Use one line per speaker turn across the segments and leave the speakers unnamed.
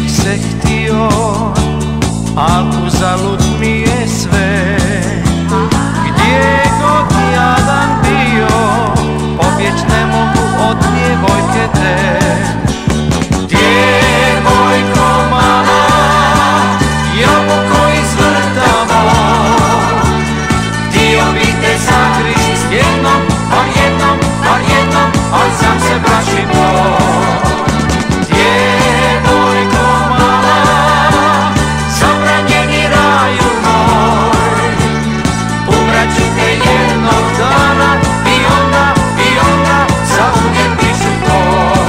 bih se htio, a uzalud mi je sve. Gdje god jadan bio, pobjeć ne mogu od djevojke te. Djevojko mala, jabuko iz vrta moj, htio bih te zagrist jednom, bar jednom, bar jednom, ali sam se plašim to. Djevojko mala, zabranjeni raju moj, umraću te jednog dana i onda zauvijek biću tvoj.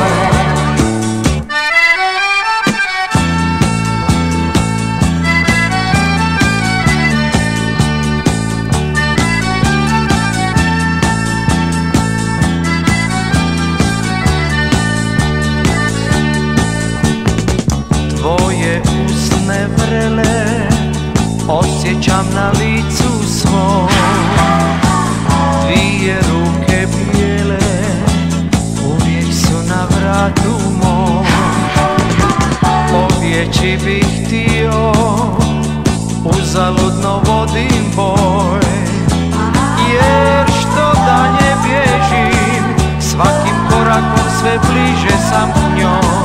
Tvoje usne vrele osjećam na licu svom, dvije ruke bijele uvijek su na vratu mom. Pobjeći bih htio, uzaludno vodim boj, jer što dalje bježim, svakim korakom sve bliže sam k njoj.